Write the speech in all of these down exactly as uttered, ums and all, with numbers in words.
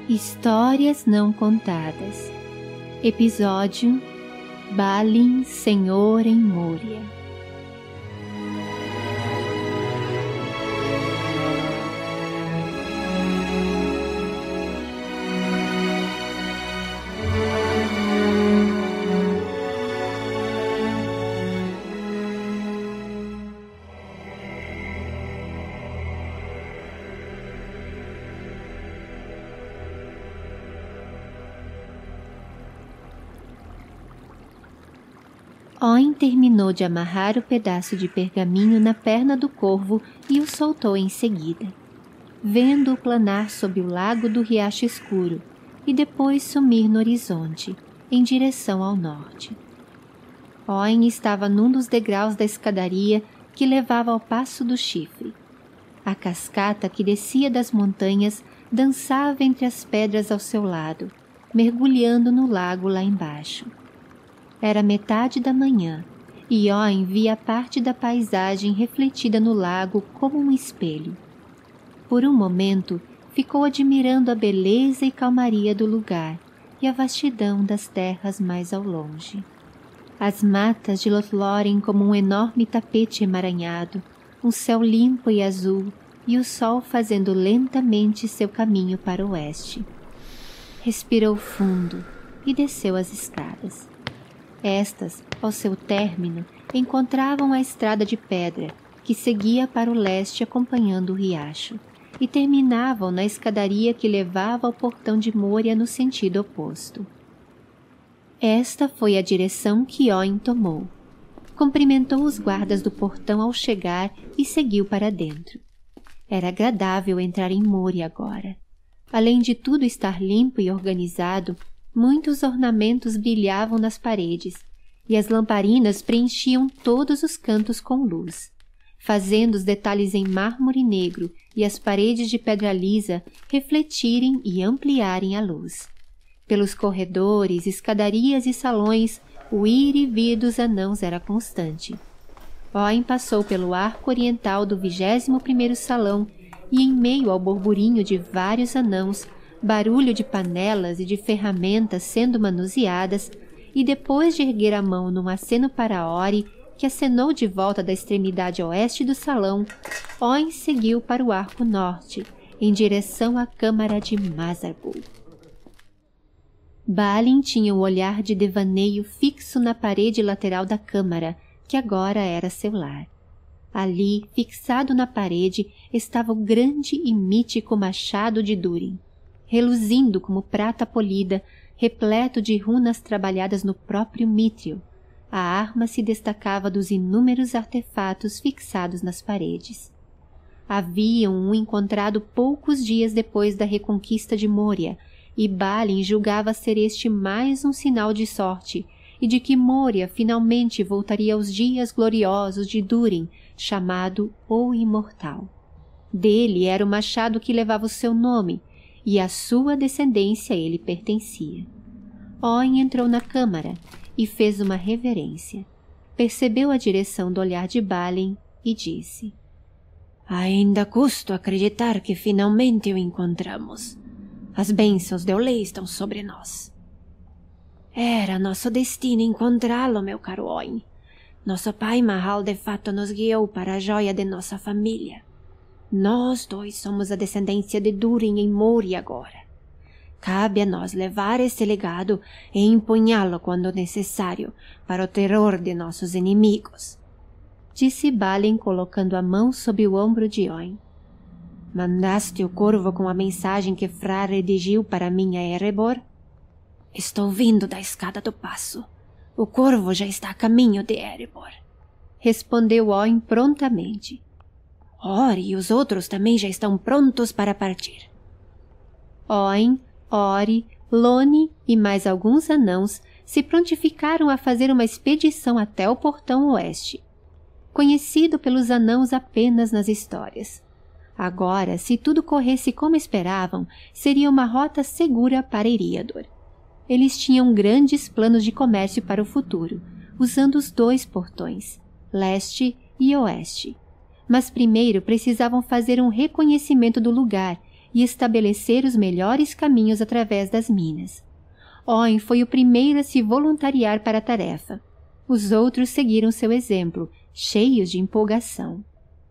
Histórias Não Contadas. Episódio Balin, Senhor em Moria. Oin terminou de amarrar o pedaço de pergaminho na perna do corvo e o soltou em seguida, vendo-o planar sob o lago do riacho escuro e depois sumir no horizonte, em direção ao norte. Oin estava num dos degraus da escadaria que levava ao Passo do Chifre. A cascata que descia das montanhas dançava entre as pedras ao seu lado, mergulhando no lago lá embaixo. Era metade da manhã, e Oin via parte da paisagem refletida no lago como um espelho. Por um momento, ficou admirando a beleza e calmaria do lugar e a vastidão das terras mais ao longe. As matas de Lothlórien como um enorme tapete emaranhado, um céu limpo e azul e o sol fazendo lentamente seu caminho para o oeste. Respirou fundo e desceu as escadas. Estas, ao seu término, encontravam a estrada de pedra, que seguia para o leste acompanhando o riacho, e terminavam na escadaria que levava ao portão de Moria no sentido oposto. Esta foi a direção que Oin tomou. Cumprimentou os guardas do portão ao chegar e seguiu para dentro. Era agradável entrar em Moria agora. Além de tudo estar limpo e organizado, muitos ornamentos brilhavam nas paredes, e as lamparinas preenchiam todos os cantos com luz, fazendo os detalhes em mármore negro e as paredes de pedra lisa refletirem e ampliarem a luz. Pelos corredores, escadarias e salões, o ir e vir dos anãos era constante. Oin passou pelo arco oriental do vigésimo primeiro salão e, em meio ao burburinho de vários anãos, barulho de panelas e de ferramentas sendo manuseadas, e depois de erguer a mão num aceno para Ori, que acenou de volta da extremidade oeste do salão, Oin seguiu para o arco norte, em direção à câmara de Mazarbul. Balin tinha o olhar de devaneio fixo na parede lateral da câmara, que agora era seu lar. Ali, fixado na parede, estava o grande e mítico machado de Durin, reluzindo como prata polida, repleto de runas trabalhadas no próprio Mithril. A arma se destacava dos inúmeros artefatos fixados nas paredes. Haviam um encontrado poucos dias depois da reconquista de Moria, e Balin julgava ser este mais um sinal de sorte, e de que Moria finalmente voltaria aos dias gloriosos de Durin, chamado O Imortal. Dele era o machado que levava o seu nome, e à sua descendência ele pertencia. Oin entrou na câmara e fez uma reverência. Percebeu a direção do olhar de Balin e disse: "Ainda custo acreditar que finalmente o encontramos. As bênçãos de Olé estão sobre nós." "Era nosso destino encontrá-lo, meu caro Oin. Nosso pai Mahal de fato nos guiou para a joia de nossa família. Nós dois somos a descendência de Durin em Moria agora. Cabe a nós levar esse legado e empunhá-lo quando necessário, para o terror de nossos inimigos," disse Balin colocando a mão sob o ombro de Oin. "Mandaste o corvo com a mensagem que Fra redigiu para mim a Erebor?" "Estou vindo da escada do passo. O corvo já está a caminho de Erebor," respondeu Oin prontamente. "Ori e os outros também já estão prontos para partir." Oin, Ori, Loni e mais alguns anãos se prontificaram a fazer uma expedição até o portão oeste, conhecido pelos anãos apenas nas histórias. Agora, se tudo corresse como esperavam, seria uma rota segura para Eriador. Eles tinham grandes planos de comércio para o futuro, usando os dois portões, leste e oeste. Mas primeiro precisavam fazer um reconhecimento do lugar e estabelecer os melhores caminhos através das minas. Oin foi o primeiro a se voluntariar para a tarefa. Os outros seguiram seu exemplo, cheios de empolgação.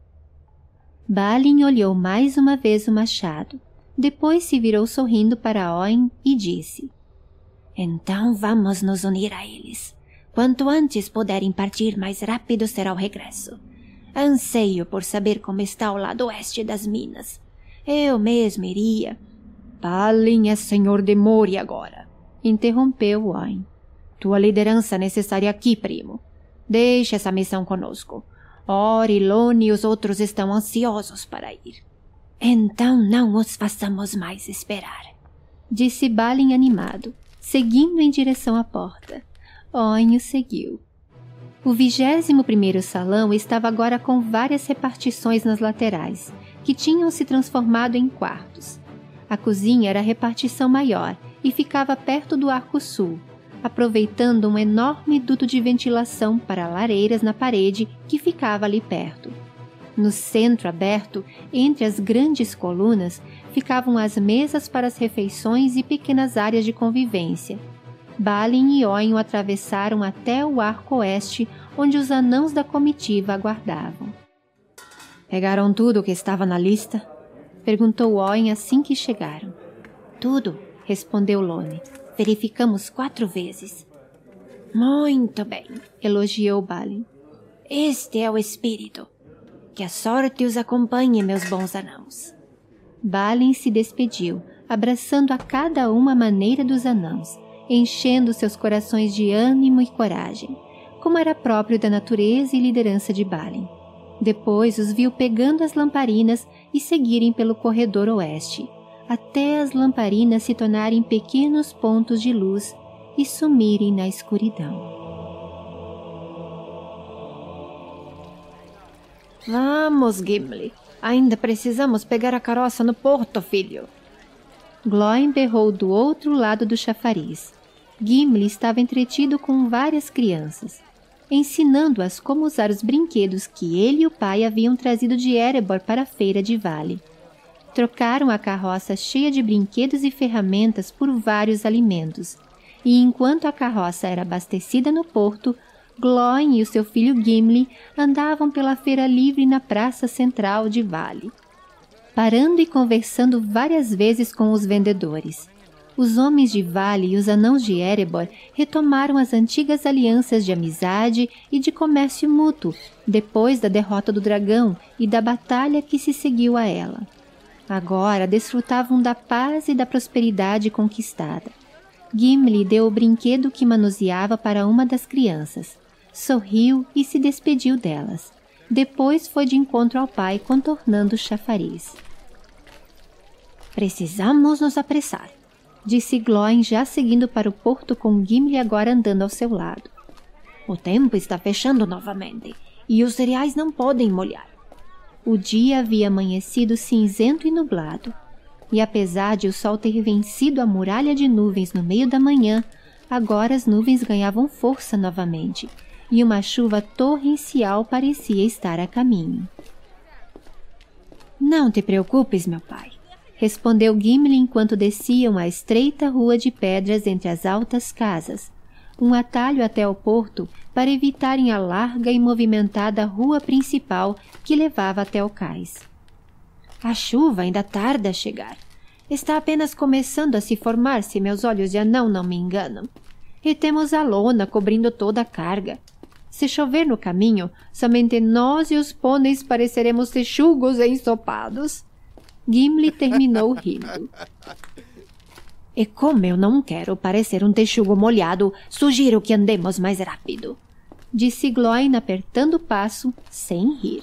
Balin olhou mais uma vez o machado. Depois se virou sorrindo para Oin e disse: Então vamos nos unir a eles. Quanto antes puderem partir, mais rápido será o regresso. Anseio por saber como está o lado oeste das minas. Eu mesmo iria. Balin é senhor de Moria agora, interrompeu Oin. Tua liderança é necessária aqui, primo. Deixe essa missão conosco. Ori, Lone e os outros estão ansiosos para ir. Então não os façamos mais esperar, disse Balin animado, seguindo em direção à porta. Oin o seguiu. O vigésimo primeiro salão estava agora com várias repartições nas laterais, que tinham se transformado em quartos. A cozinha era a repartição maior e ficava perto do arco sul, aproveitando um enorme duto de ventilação para lareiras na parede que ficava ali perto. No centro aberto, entre as grandes colunas, ficavam as mesas para as refeições e pequenas áreas de convivência. Balin e Oin o atravessaram até o arco oeste, onde os anãos da comitiva aguardavam. Pegaram tudo o que estava na lista? Perguntou Oin assim que chegaram. Tudo, respondeu Lone. Verificamos quatro vezes. Muito bem, elogiou Balin. Este é o espírito. Que a sorte os acompanhe, meus bons anãos. Balin se despediu, abraçando a cada uma a maneira dos anãos, enchendo seus corações de ânimo e coragem, como era próprio da natureza e liderança de Balin. Depois os viu pegando as lamparinas e seguirem pelo corredor oeste, até as lamparinas se tornarem pequenos pontos de luz e sumirem na escuridão. Vamos, Gimli. Ainda precisamos pegar a carroça no porto, filho. Glóin berrou do outro lado do chafariz. Gimli estava entretido com várias crianças, ensinando-as como usar os brinquedos que ele e o pai haviam trazido de Erebor para a feira de Vale. Trocaram a carroça cheia de brinquedos e ferramentas por vários alimentos, e enquanto a carroça era abastecida no porto, Glóin e o seu filho Gimli andavam pela feira livre na praça central de Vale, parando e conversando várias vezes com os vendedores. Os homens de Vale e os anãos de Erebor retomaram as antigas alianças de amizade e de comércio mútuo, depois da derrota do dragão e da batalha que se seguiu a ela. Agora desfrutavam da paz e da prosperidade conquistada. Gimli deu o brinquedo que manuseava para uma das crianças, sorriu e se despediu delas. Depois foi de encontro ao pai, contornando o chafariz. Precisamos nos apressar, disse Glóin, já seguindo para o porto com Gimli agora andando ao seu lado. O tempo está fechando novamente e os cereais não podem molhar. O dia havia amanhecido cinzento e nublado, e apesar de o sol ter vencido a muralha de nuvens no meio da manhã, agora as nuvens ganhavam força novamente, e uma chuva torrencial parecia estar a caminho. Não te preocupes, meu pai, respondeu Gimli enquanto desciam a estreita rua de pedras entre as altas casas, um atalho até o porto para evitarem a larga e movimentada rua principal que levava até o cais. A chuva ainda tarda a chegar. Está apenas começando a se formar, se meus olhos de anão não me enganam. E temos a lona cobrindo toda a carga. Se chover no caminho, somente nós e os pôneis pareceremos texugos ensopados. Gimli terminou rindo. E como eu não quero parecer um texugo molhado, sugiro que andemos mais rápido, disse Glóin apertando o passo, sem rir.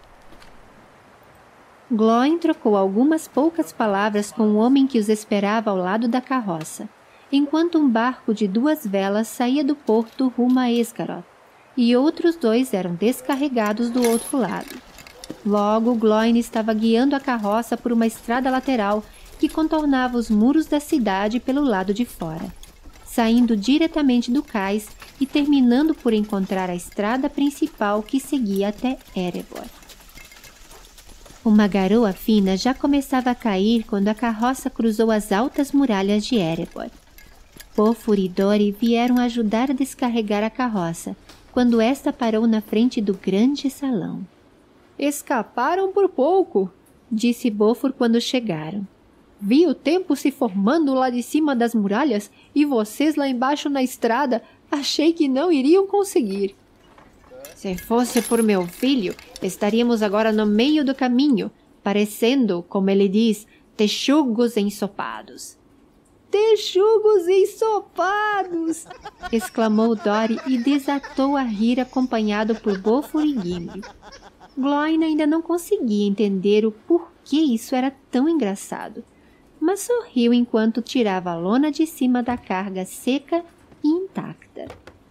Glóin trocou algumas poucas palavras com o homem que os esperava ao lado da carroça, enquanto um barco de duas velas saía do porto rumo a Esgaroth, e outros dois eram descarregados do outro lado. Logo, Glóin estava guiando a carroça por uma estrada lateral que contornava os muros da cidade pelo lado de fora, saindo diretamente do cais e terminando por encontrar a estrada principal que seguia até Erebor. Uma garoa fina já começava a cair quando a carroça cruzou as altas muralhas de Erebor. Bofur e Dori vieram ajudar a descarregar a carroça, quando esta parou na frente do grande salão. Escaparam por pouco, disse Bofur quando chegaram. Vi o tempo se formando lá de cima das muralhas e vocês lá embaixo na estrada, achei que não iriam conseguir. Se fosse por meu filho, estaríamos agora no meio do caminho, parecendo, como ele diz, texugos ensopados. Texugos ensopados! Exclamou Dori e desatou a rir acompanhado por Bofur e Gimli. Glóin ainda não conseguia entender o porquê isso era tão engraçado, mas sorriu enquanto tirava a lona de cima da carga seca e intacta.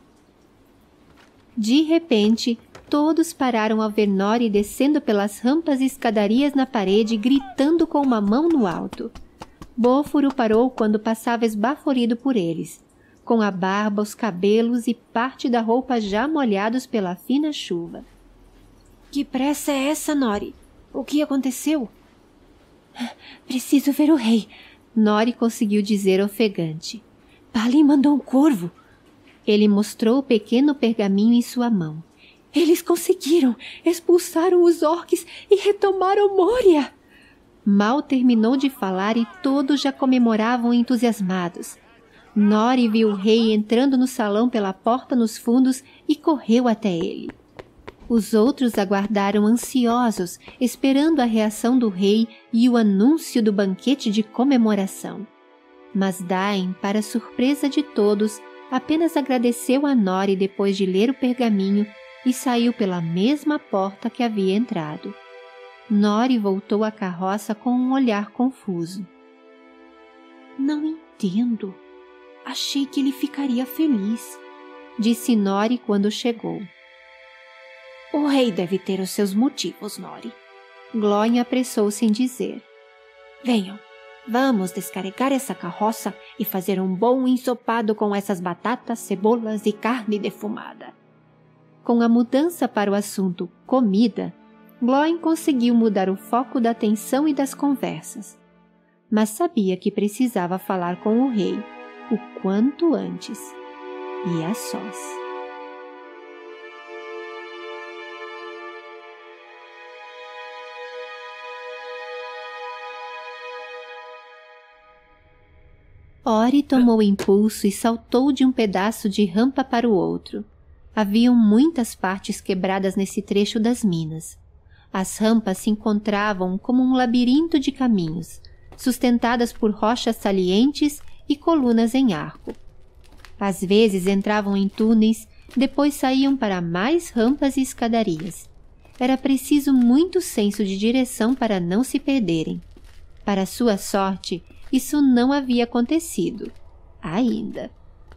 De repente, todos pararam ao ver Nori descendo pelas rampas e escadarias na parede, gritando com uma mão no alto. Bofur o parou quando passava esbaforido por eles, com a barba, os cabelos e parte da roupa já molhados pela fina chuva. — Que pressa é essa, Nori? O que aconteceu? — Preciso ver o rei, Nori conseguiu dizer ofegante. — Balin mandou um corvo. Ele mostrou o pequeno pergaminho em sua mão. — Eles conseguiram! Expulsaram os orques e retomaram Moria! Mal terminou de falar e todos já comemoravam entusiasmados. Nori viu o rei entrando no salão pela porta nos fundos e correu até ele. Os outros aguardaram ansiosos, esperando a reação do rei e o anúncio do banquete de comemoração. Mas Dain, para surpresa de todos, apenas agradeceu a Nori depois de ler o pergaminho e saiu pela mesma porta que havia entrado. Nori voltou à carroça com um olhar confuso. — Não entendo. Achei que ele ficaria feliz, disse Nori quando chegou. — O rei deve ter os seus motivos, Nori. Glóin apressou-se em dizer. — Venham, vamos descarregar essa carroça e fazer um bom ensopado com essas batatas, cebolas e carne defumada. Com a mudança para o assunto comida, Glóin conseguiu mudar o foco da atenção e das conversas, mas sabia que precisava falar com o rei o quanto antes, e a sós. Ori tomou impulso e saltou de um pedaço de rampa para o outro. Haviam muitas partes quebradas nesse trecho das minas. As rampas se encontravam como um labirinto de caminhos, sustentadas por rochas salientes e colunas em arco. Às vezes entravam em túneis, depois saíam para mais rampas e escadarias. Era preciso muito senso de direção para não se perderem. Para sua sorte, isso não havia acontecido, ainda.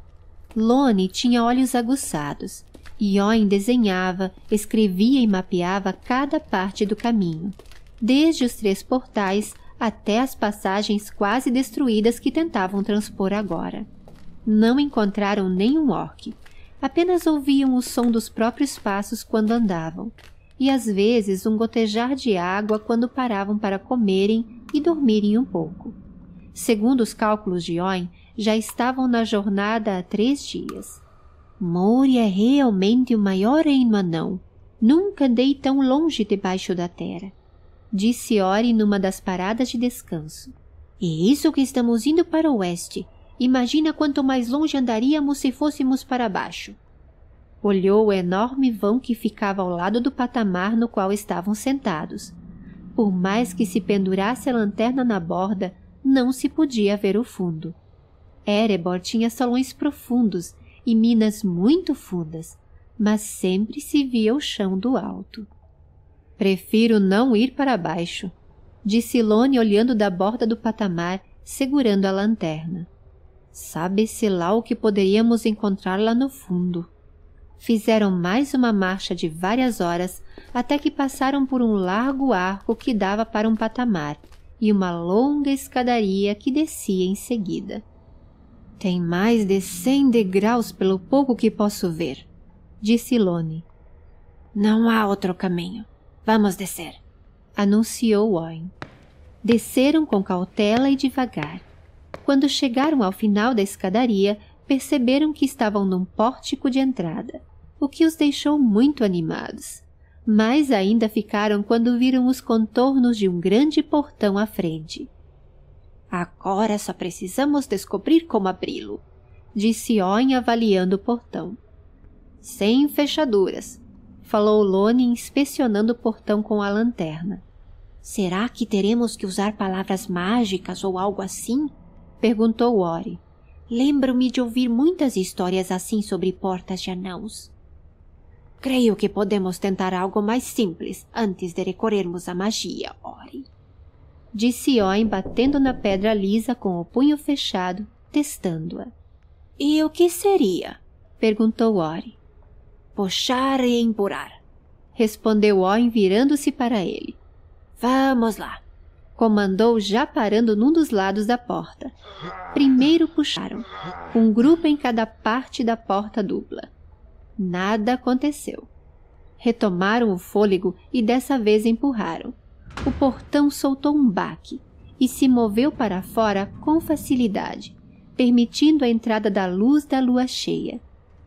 Lone tinha olhos aguçados. Ioin desenhava, escrevia e mapeava cada parte do caminho, desde os três portais até as passagens quase destruídas que tentavam transpor agora. Não encontraram nenhum orc, apenas ouviam o som dos próprios passos quando andavam, e às vezes um gotejar de água quando paravam para comerem e dormirem um pouco. Segundo os cálculos de Ioin, já estavam na jornada há três dias. Moria é realmente o maior reino anão. Nunca andei tão longe debaixo da terra, disse Ori numa das paradas de descanso. E isso que estamos indo para o oeste. Imagina quanto mais longe andaríamos se fôssemos para baixo. Olhou o enorme vão que ficava ao lado do patamar no qual estavam sentados. Por mais que se pendurasse a lanterna na borda, não se podia ver o fundo. Erebor tinha salões profundos e minas muito fundas, mas sempre se via o chão do alto. — Prefiro não ir para baixo, disse Lone olhando da borda do patamar, segurando a lanterna. Sabe-se lá o que poderíamos encontrar lá no fundo. Fizeram mais uma marcha de várias horas até que passaram por um largo arco que dava para um patamar e uma longa escadaria que descia em seguida. Tem mais de cem degraus pelo pouco que posso ver, disse Lone. Não há outro caminho. Vamos descer. anunciou Oin. Desceram com cautela e devagar. Quando chegaram ao final da escadaria, perceberam que estavam num pórtico de entrada, o que os deixou muito animados. Mais ainda ficaram quando viram os contornos de um grande portão à frente. Agora só precisamos descobrir como abri-lo, disse Oin avaliando o portão. Sem fechaduras, falou Loni inspecionando o portão com a lanterna. Será que teremos que usar palavras mágicas ou algo assim? Perguntou Ori. Lembro-me de ouvir muitas histórias assim sobre portas de anãos. Creio que podemos tentar algo mais simples antes de recorrermos à magia, Ori. Disse Oin batendo na pedra lisa com o punho fechado, testando-a. E o que seria? Perguntou Ori. Puxar e empurrar, respondeu Oin virando-se para ele. Vamos lá, comandou já parando num dos lados da porta. Primeiro puxaram, um grupo em cada parte da porta dupla. Nada aconteceu. Retomaram o fôlego e dessa vez empurraram. O portão soltou um baque e se moveu para fora com facilidade, permitindo a entrada da luz da lua cheia.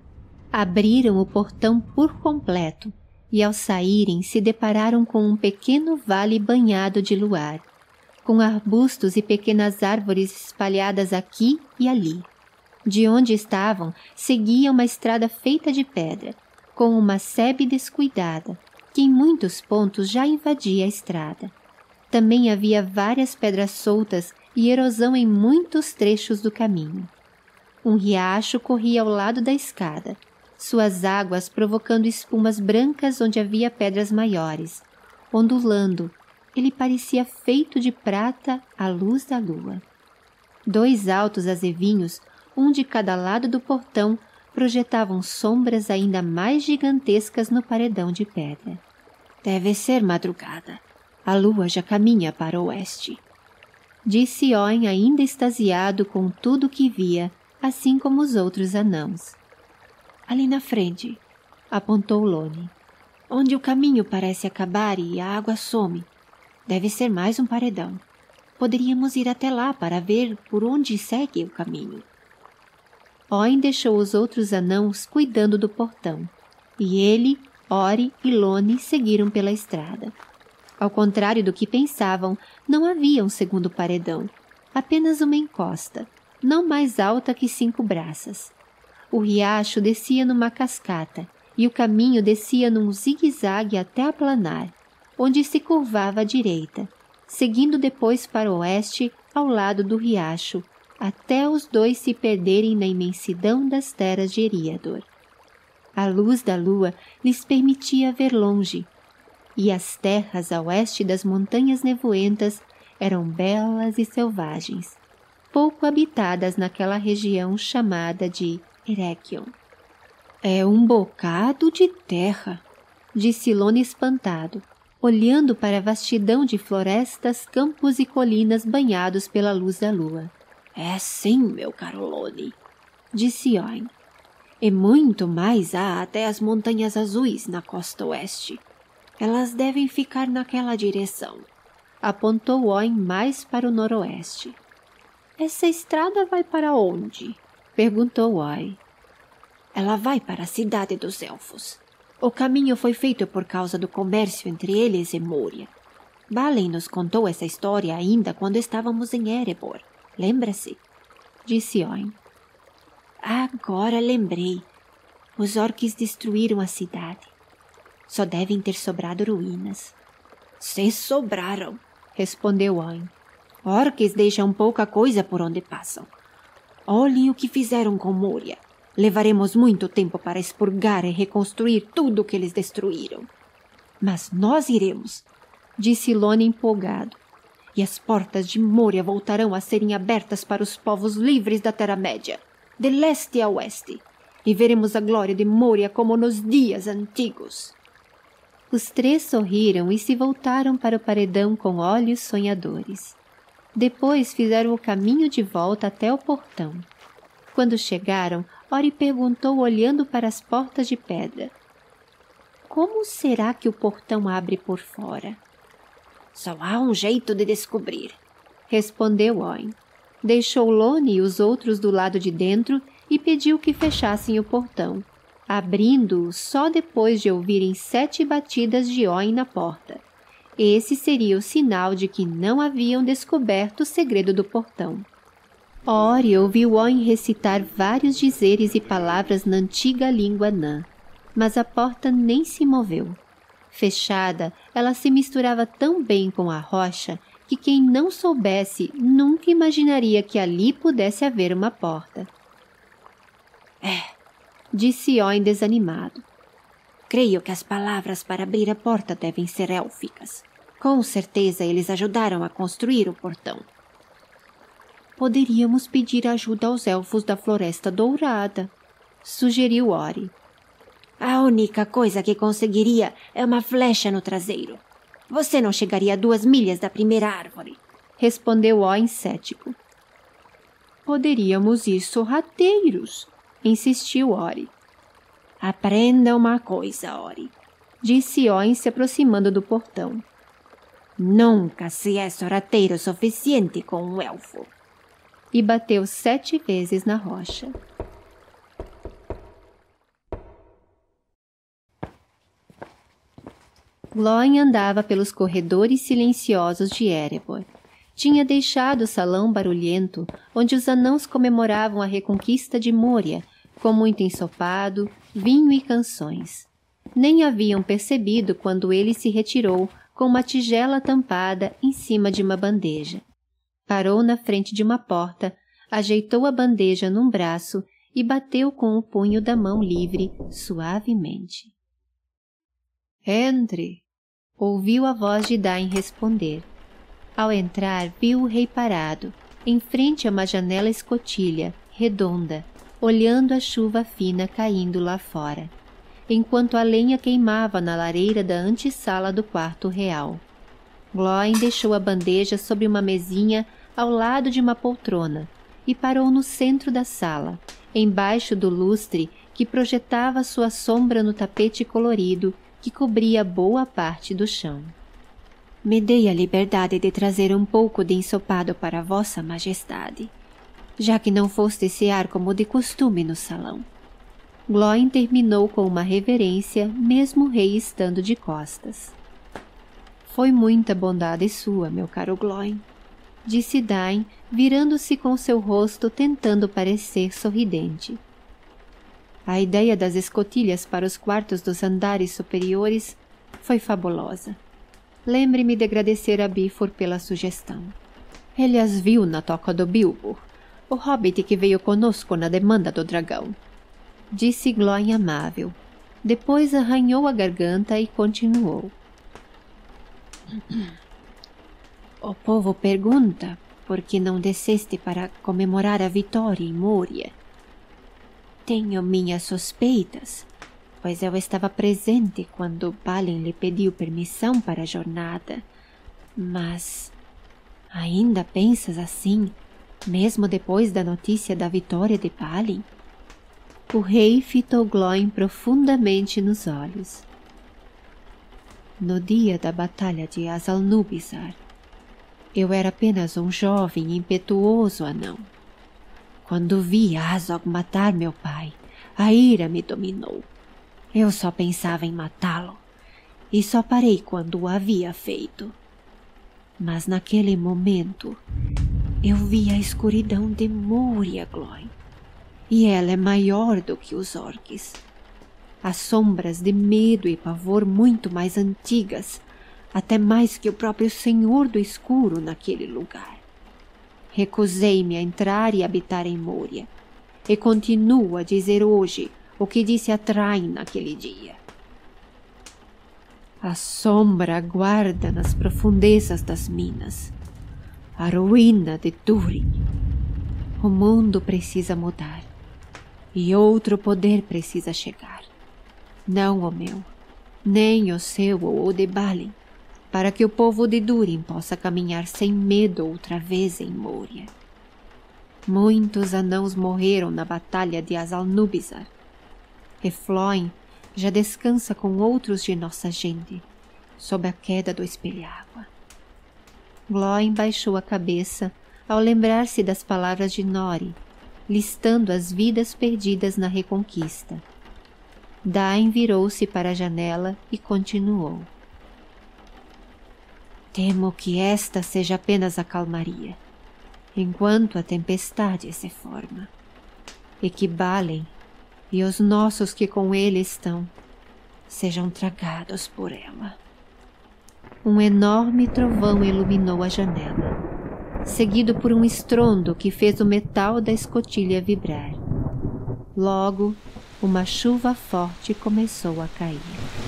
Abriram o portão por completo e, ao saírem, se depararam com um pequeno vale banhado de luar, com arbustos e pequenas árvores espalhadas aqui e ali. De onde estavam, seguia uma estrada feita de pedra, com uma sebe descuidada, que em muitos pontos já invadia a estrada. Também havia várias pedras soltas e erosão em muitos trechos do caminho. Um riacho corria ao lado da escada, suas águas provocando espumas brancas onde havia pedras maiores. Ondulando, ele parecia feito de prata à luz da lua. Dois altos azevinhos, um de cada lado do portão, projetavam sombras ainda mais gigantescas no paredão de pedra. Deve ser madrugada. A lua já caminha para o oeste, disse Oin ainda extasiado com tudo o que via, assim como os outros anãos. Ali na frente, apontou Loni. Onde o caminho parece acabar e a água some. Deve ser mais um paredão. Poderíamos ir até lá para ver por onde segue o caminho. Oin deixou os outros anãos cuidando do portão, e ele, Ori e Loni seguiram pela estrada. Ao contrário do que pensavam, não havia um segundo paredão, apenas uma encosta, não mais alta que cinco braças. O riacho descia numa cascata e o caminho descia num zigue-zague até aplanar, onde se curvava à direita, seguindo depois para o oeste ao lado do riacho, até os dois se perderem na imensidão das terras de Eriador. A luz da lua lhes permitia ver longe, e as terras a oeste das montanhas nevoentas eram belas e selvagens, pouco habitadas naquela região chamada de Erekion. É um bocado de terra, disse Loni espantado, olhando para a vastidão de florestas, campos e colinas banhados pela luz da lua. É sim, meu caro Loni, disse Oin. E muito mais há até as montanhas azuis na costa oeste. Elas devem ficar naquela direção. Apontou Oin mais para o noroeste. Essa estrada vai para onde? Perguntou Oin. Ela vai para a cidade dos elfos. O caminho foi feito por causa do comércio entre eles e Moria. Balin nos contou essa história ainda quando estávamos em Erebor. Lembra-se? Disse Oin. Agora lembrei. Os orques destruíram a cidade. Só devem ter sobrado ruínas. Se sobraram, respondeu Oin. Orques deixam pouca coisa por onde passam. Olhem o que fizeram com Moria. Levaremos muito tempo para expurgar e reconstruir tudo o que eles destruíram. Mas nós iremos, disse Loni empolgado. E as portas de Moria voltarão a serem abertas para os povos livres da Terra-média, de leste a oeste, e veremos a glória de Moria como nos dias antigos. Os três sorriram e se voltaram para o paredão com olhos sonhadores. Depois fizeram o caminho de volta até o portão. Quando chegaram, Ori perguntou olhando para as portas de pedra. Como será que o portão abre por fora? Só há um jeito de descobrir, respondeu Oin. Deixou Lone e os outros do lado de dentro e pediu que fechassem o portão, abrindo-o só depois de ouvirem sete batidas de Oin na porta. Esse seria o sinal de que não haviam descoberto o segredo do portão. Ori ouviu Oin recitar vários dizeres e palavras na antiga língua anã, mas a porta nem se moveu. Fechada, ela se misturava tão bem com a rocha que quem não soubesse nunca imaginaria que ali pudesse haver uma porta. É, disse Oin desanimado. Creio que as palavras para abrir a porta devem ser élficas. Com certeza eles ajudaram a construir o portão. Poderíamos pedir ajuda aos elfos da Floresta Dourada, sugeriu Ori. A única coisa que conseguiria é uma flecha no traseiro. Você não chegaria a duas milhas da primeira árvore, respondeu Oin cético. Poderíamos ir sorrateiros, insistiu Ori. Aprenda uma coisa, Ori, disse Oin se aproximando do portão. Nunca se é sorrateiro suficiente com um elfo. E bateu sete vezes na rocha. Glóin andava pelos corredores silenciosos de Erebor. Tinha deixado o salão barulhento, onde os anãos comemoravam a reconquista de Moria, com muito ensopado, vinho e canções. Nem haviam percebido quando ele se retirou com uma tigela tampada em cima de uma bandeja. Parou na frente de uma porta, ajeitou a bandeja num braço e bateu com o punho da mão livre suavemente. Entre! Ouviu a voz de Dain responder. Ao entrar, viu o rei parado, em frente a uma janela escotilha, redonda, olhando a chuva fina caindo lá fora, enquanto a lenha queimava na lareira da antessala do quarto real. Glóin deixou a bandeja sobre uma mesinha ao lado de uma poltrona e parou no centro da sala, embaixo do lustre que projetava sua sombra no tapete colorido que cobria boa parte do chão. Me dei a liberdade de trazer um pouco de ensopado para vossa majestade, já que não foste cear como de costume no salão. Glóin terminou com uma reverência, mesmo o rei estando de costas. Foi muita bondade sua, meu caro Glóin, disse Dain, virando-se com seu rosto tentando parecer sorridente. A ideia das escotilhas para os quartos dos andares superiores foi fabulosa. Lembre-me de agradecer a Bifur pela sugestão. Ele as viu na toca do Bilbo, o hobbit que veio conosco na demanda do dragão, disse Glóin amável. Depois arranhou a garganta e continuou. O povo pergunta por que não desceste para comemorar a vitória em Moria. Tenho minhas suspeitas, pois eu estava presente quando Balin lhe pediu permissão para a jornada. Mas ainda pensas assim, mesmo depois da notícia da vitória de Balin? O rei fitou Glóin profundamente nos olhos. No dia da batalha de Azalnubizar, eu era apenas um jovem e impetuoso anão. Quando vi Azog matar meu pai, a ira me dominou. Eu só pensava em matá-lo, e só parei quando o havia feito. Mas naquele momento, eu vi a escuridão de Moria, Glóin, e ela é maior do que os orques. As sombras de medo e pavor muito mais antigas, até mais que o próprio Senhor do Escuro naquele lugar. Recusei-me a entrar e habitar em Moria, e continuo a dizer hoje o que disse a Thrain naquele dia. A sombra aguarda nas profundezas das minas, a ruína de Durin. O mundo precisa mudar, e outro poder precisa chegar. Não o meu, nem o seu ou o de Balin, para que o povo de Durin possa caminhar sem medo outra vez em Moria. Muitos anãos morreram na batalha de Azalnubizar, e Flóin já descansa com outros de nossa gente, sob a queda do espelho-água. Glóin baixou a cabeça ao lembrar-se das palavras de Nori, listando as vidas perdidas na Reconquista. Dain virou-se para a janela e continuou. Temo que esta seja apenas a calmaria, enquanto a tempestade se forma, e que Balen e os nossos que com ele estão sejam tragados por ela. Um enorme trovão iluminou a janela, seguido por um estrondo que fez o metal da escotilha vibrar. Logo, uma chuva forte começou a cair.